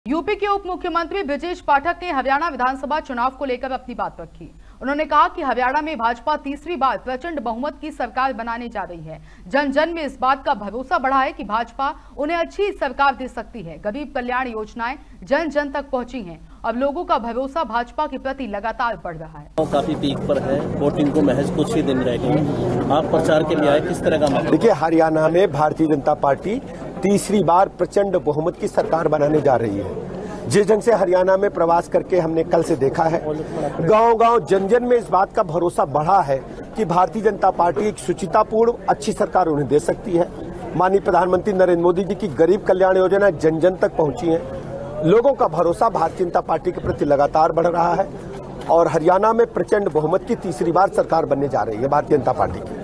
UP के उप मुख्यमंत्री ब्रजेश पाठक ने हरियाणा विधानसभा चुनाव को लेकर अपनी बात रखी। उन्होंने कहा कि हरियाणा में भाजपा तीसरी बार प्रचंड बहुमत की सरकार बनाने जा रही है। जन जन में इस बात का भरोसा बढ़ा है कि भाजपा उन्हें अच्छी सरकार दे सकती है। गरीब कल्याण योजनाएं जन जन तक पहुंची हैं। अब लोगों का भरोसा भाजपा के प्रति लगातार बढ़ रहा है। काफी पीक पर है, वोटिंग को महज कुछ ही दिन रह गए। आप प्रचार के लिए आए, किस तरह का? देखिए, हरियाणा में भारतीय जनता पार्टी तीसरी बार प्रचंड बहुमत की सरकार बनाने जा रही है। जिस ढंग से हरियाणा में प्रवास करके हमने कल से देखा है, गांव-गांव जन जन में इस बात का भरोसा बढ़ा है कि भारतीय जनता पार्टी एक सुचितापूर्ण अच्छी सरकार उन्हें दे सकती है। माननीय प्रधानमंत्री नरेंद्र मोदी जी की गरीब कल्याण योजना जन जन तक पहुंची है। लोगों का भरोसा भारतीय जनता पार्टी के प्रति लगातार बढ़ रहा है और हरियाणा में प्रचंड बहुमत की तीसरी बार सरकार बनने जा रही है भारतीय जनता पार्टी की।